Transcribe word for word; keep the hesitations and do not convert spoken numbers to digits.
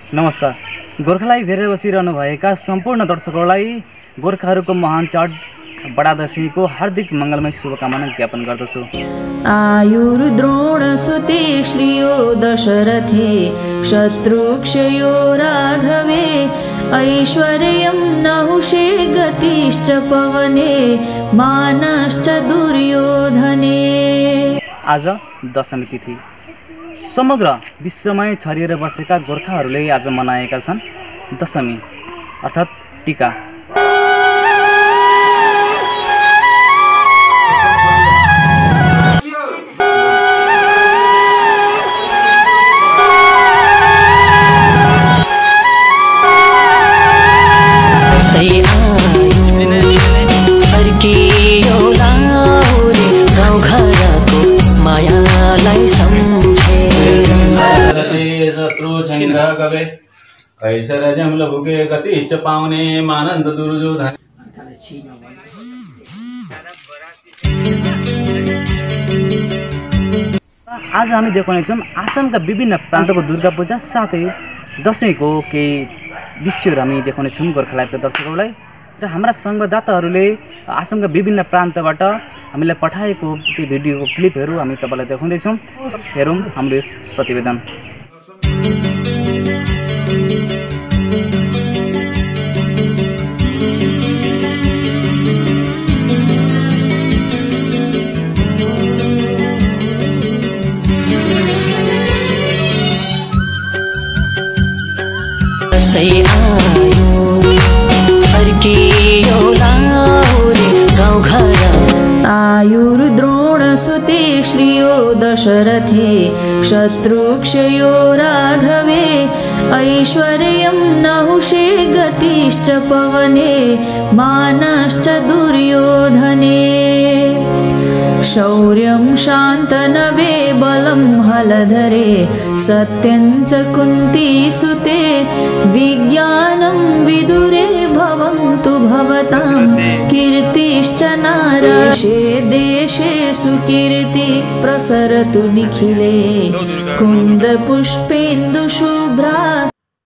नमस्कार। गोर्खालाई हेरेर बसिरहनुभएका सम्पूर्ण दर्शकहरूलाई गोर्खाहरूको महान चाड बडा दशैंको हार्दिक मङ्गलमय शुभकामना ज्ञापन गर्दछु। आयुर्द्रोण सुते श्रियो दशरथे शत्रुक्षयो राघवे ऐश्वर्यं नहुषे गतिश्च पवने मानश्च दुर्योधने। आज दशमी तिथि समग्र विश्वमै छरिएर बसेका गोर्खाहरूले आज मनाएका छन् दशमी अर्थात् टीका। गवे ऐश्वर्यं लभुके गतिश्च पावने मानन्द दुर्योधन। आज हामी देखाउनेछौँ आसामका विभिन्न प्रान्तको दुर्गा पूजा साथै दशैंको केही दृश्यहरू हामी देखाउनेछौँ गोर्खा लाइभका दर्शकहरूलाई। र हाम्रा संवाददाताहरूले आसामका विभिन्न प्रान्तबाट हामीलाई पठाएको त्यो भिडियोको क्लिपहरू हामी तपाईँलाई देखाउँदैछौँ। हेरौँ हाम्रो यस प्रतिवेदन। आयुर्द्रोण सुते श्रियो दशरथे शत्रुक्षयो राघवे ऐश्वर्यं नहुषे गतिश्च पवने मानश्च दुर्योधने। शौर्यं शान्तनवे बलं हलधरे सत्यं च कुन्तीसुते विज्ञानं विदुरे भवन्तु भवतां कीर्तिश्च नाराशे देशे सुकीर्ति प्रसरतु निखिले कुन्दपुष्पेन्दुशुभ्रा।